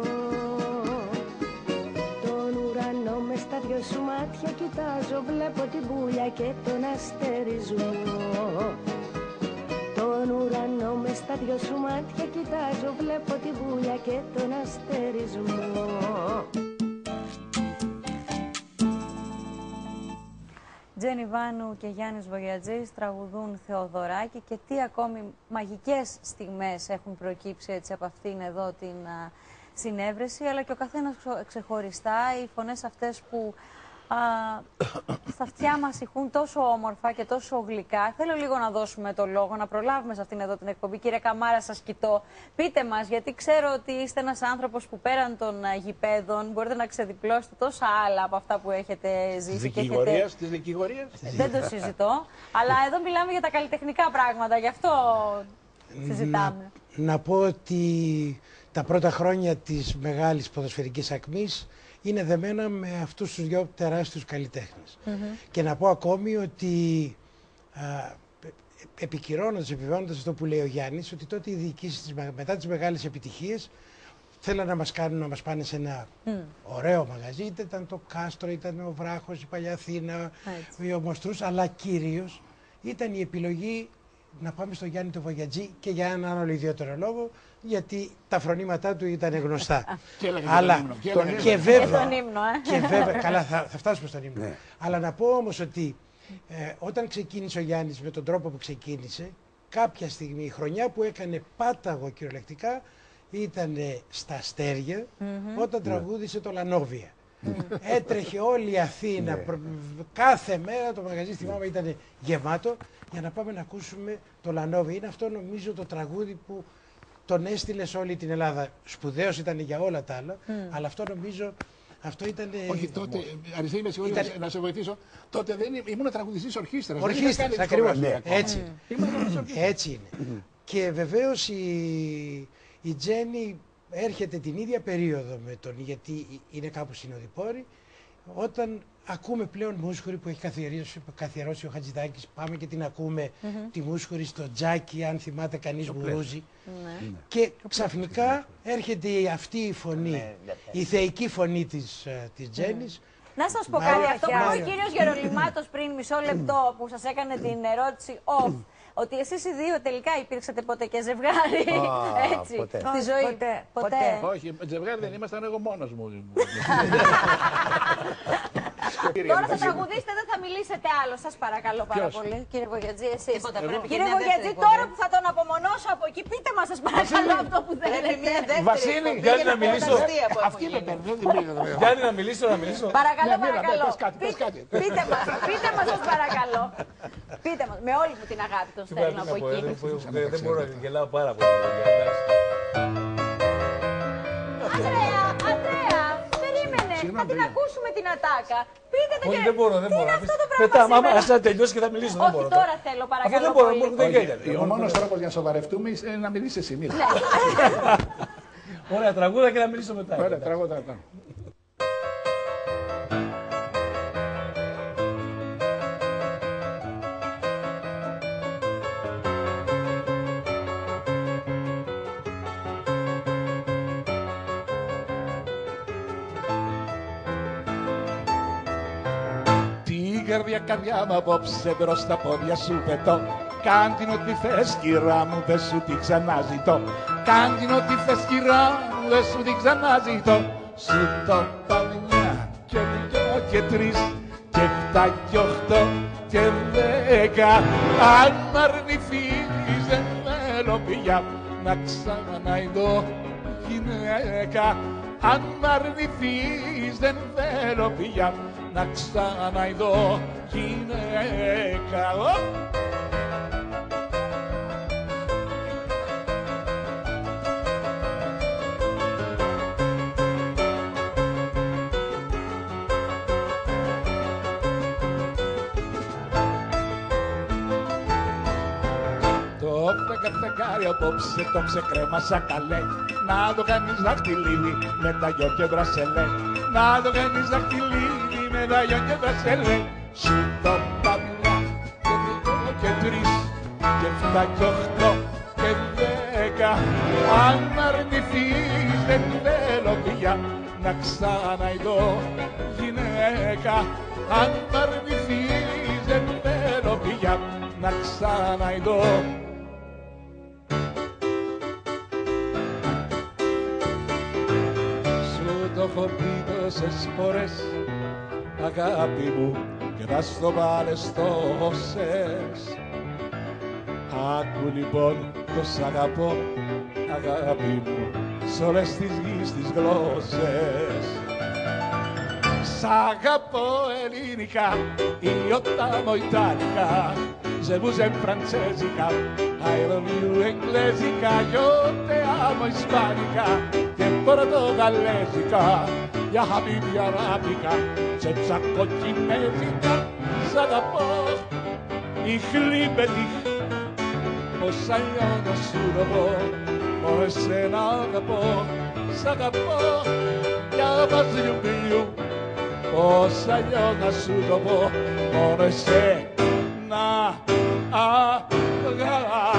Τον ουρανό μες στα δυο σου μάτια κοιτάζω, βλέπω την πουλιά και τον αστερισμό. Τον ουρανό μες στα δυο σου μάτια κοιτάζω, βλέπω την πουλιά και τον αστερισμό. Τζένι Βάνου και Γιάννης Βογιατζής τραγουδούν Θεοδωράκη, και τι ακόμη μαγικές στιγμές έχουν προκύψει έτσι από αυτήν εδώ την συνέβρεση, αλλά και ο καθένας ξεχωριστά, οι φωνές αυτές που στα αυτιά μας ηχούν τόσο όμορφα και τόσο γλυκά. Θέλω λίγο να δώσουμε το λόγο, να προλάβουμε σε αυτήν εδώ την εκπομπή. Κύριε Καμάρα, σας κοιτώ. Πείτε μας, γιατί ξέρω ότι είστε ένας άνθρωπος που πέραν των γηπέδων μπορείτε να ξεδιπλώσετε τόσα άλλα από αυτά που έχετε ζήσει. Της δικηγορίας. Δεν το συζητώ. Αλλά εδώ μιλάμε για τα καλλιτεχνικά πράγματα, γι' αυτό συζητάμε. Να πω ότι τα πρώτα χρόνια της μεγάλης ποδοσφαιρικής ακμής είναι δεμένα με αυτούς τους δυο τεράστιους καλλιτέχνες. Και να πω ακόμη ότι επικυρώνοντας, επιβεβαιώνοντας αυτό που λέει ο Γιάννης, ότι τότε οι διοικήσεις μετά τις μεγάλες επιτυχίες θέλαν να μας κάνουν, να μας πάνε σε ένα ωραίο μαγαζί, είτε ήταν το Κάστρο, ήταν ο Βράχος, η Παλιά Αθήνα, ο Μοστρούς, αλλά κυρίως ήταν η επιλογή να πάμε στο Γιάννη το Βογιατζή, και για έναν άλλο ιδιαίτερο λόγο, γιατί τα φρονήματά του ήταν γνωστά. Αλλά και βέβαια, καλά θα φτάσουμε στον ύμνο. Αλλά να πω όμως ότι όταν ξεκίνησε ο Γιάννης με τον τρόπο που ξεκίνησε, κάποια στιγμή, η χρονιά που έκανε πάταγο κυριολεκτικά ήταν στα Αστέρια, όταν τραγούδισε το Λανόβια. Έτρεχε όλη η Αθήνα, κάθε μέρα το μαγαζί, θυμάμαι, ήταν γεμάτο για να πάμε να ακούσουμε το Λανόβια. Είναι αυτό, νομίζω, το τραγούδι που τον έστειλε σε όλη την Ελλάδα. Σπουδαίος ήταν για όλα τα άλλα, αλλά αυτό νομίζω, αυτό ήταν... Όχι, τότε, Αριστείδη, με συγχωρείτε να σε βοηθήσω, τότε δεν ήμουν τραγουδιστής ορχήστρας. Ορχήστρας, ακριβώς, έτσι. Έτσι είναι. Και βεβαίως η Τζένι έρχεται την ίδια περίοδο με τον, γιατί είναι κάπου συνοδοιπόροι, όταν ακούμε πλέον Μούσχουρη που έχει καθιερώσει ο Χατζηδάκης. Πάμε και την ακούμε τη Μούσχουρη στο Τζάκι, αν θυμάται κανείς Γουρούζι. Και ξαφνικά έρχεται αυτή η φωνή, η θεϊκή φωνή της Τζένις. Να σας πω κάτι, αυτό που είπε ο κύριος Γερολιμάτος πριν μισό λεπτό που σας έκανε την ερώτηση off, ότι εσείς οι δύο τελικά υπήρξατε ποτέ και ζευγάρι, έτσι, στη ζωή. Ποτέ. Όχι, ζευγάρι δεν ήμασταν, εγώ μόνος μου. Τώρα θα τραγουδήσετε, δεν θα μιλήσετε άλλο. Σας παρακαλώ πάρα πολύ. Κύριε Βογιατζή, εσείς. Κύριε Βογιατζή, τώρα που θα τον απομονώσω από εκεί, πείτε μας, σας παρακαλώ, αυτό που θέλετε. Βασίλη, Γιάννη να μιλήσω. Αυτή με παίρνει. Γιάννη να μιλήσω, να μιλήσω. Παρακαλώ, παρακαλώ. Πείτε μας, σας παρακαλώ. Πείτε μας, με όλη μου την αγάπη τον στέλνω από εκεί. Δεν μπορώ να γελάω πάρα πολύ. Αντρέα, περίμενε. Θα την ακούσουμε την ατάκα. Πείτε το. Όχι, δεν μπορώ, δεν μπορώ. Μετά, άμα θα τελειώσει και θα μιλήσω. Όχι, τώρα θέλω, παρακαλώ. Δεν μπορώ, δεν γίνεται. Ο μόνος τρόπος για να σοβαρευτούμε είναι να μιλήσει εσύ. Ωραία, τραγούδα και να μιλήσω μετά. Ωραία, τραγούδα. καρδιά μου απόψε μπρος στα πόδια σου πετώ. Κάνtin ό,τι θες κυρά μου, δεν σου τη ξαναζητώ. Κάνtin ό,τι θες κυρά μου, δεν σου τη ξαναζητώ. Σου το είπα μια και δυο και τρεις και 7 και 8 και 10. Αν μ' αρνηθείς δεν θέλω πια να ξαναειδώ γυναίκα. Αν μ' αρνηθείς δεν θέλω πια να ξαναειδώ γυναίκα. Φεγγάρι απόψε το ξεκρέμασα καλέ. Να το κάνεις δαχτυλίδι με τα γιο και μπρασελέ. Να το κάνεις δαχτυλίδι με τα γιο και μπρασελέ. Σου το παμιλά και 2 και 3 και 7 και 8 και 10. Αν μ' αρνηθείς δεν θέλω πια να ξαναειδώ γυναίκα. Αν μ' αρνηθείς δεν θέλω πια να ξαναειδώ. Το έχω πει τόσες φορές αγάπη μου και θα στο βάλεις τόσες. Άκου λοιπόν το σ' αγαπώ αγάπη μου σ' όλες τις γης τις γλώσσες. Σ' αγαπώ ελληνικά, io t'amo italica, je vous aime francesica, I love you inglesica, io te amo ispanica, και πορτογαλέζικα, για χαμίδι αράβικα, σε τσακοκινέζικα. Σ' αγαπώ, ich liebe dich, πως αλλιώς να σου το πω, μόνο εσένα αγαπώ. Σ' αγαπώ, για μας λιουμπιλιού, πως αλλιώς να σου το πω, μόνο εσένα αγαπώ.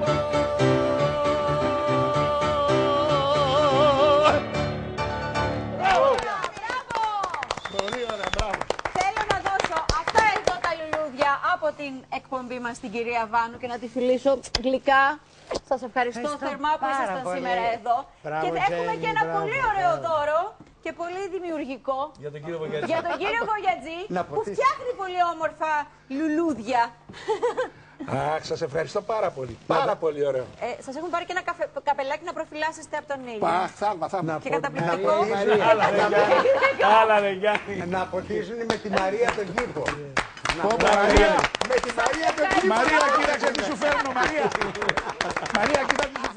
Από την εκπομπή μας την κυρία Βάνου και να τη φιλήσω γλυκά. Σας ευχαριστώ θερμά που ήσασταν σήμερα εδώ. Μπράβο, και έχουμε και ένα πολύ ωραίο δώρο και πολύ δημιουργικό για τον κύριο Βογιατζή, που φτιάχνει πολύ όμορφα λουλούδια. Αχ, σας ευχαριστώ πάρα πολύ. Πάρα πολύ ωραίο. Σας έχουν πάρει και ένα καπελάκι να προφυλάσσεστε από τον ήλιο. Θαύμα. Και καταπληκτικό. Άλλα ρε Γιάννη. Να ποτίζουν με τη Μαρία τον κήπο. Μαρία, με τη Μαρία τον κήπο. Μαρία, κοίταξε τι σου φέρνω, Μαρία. Μαρία, κοίταξε τι σου φέρνω.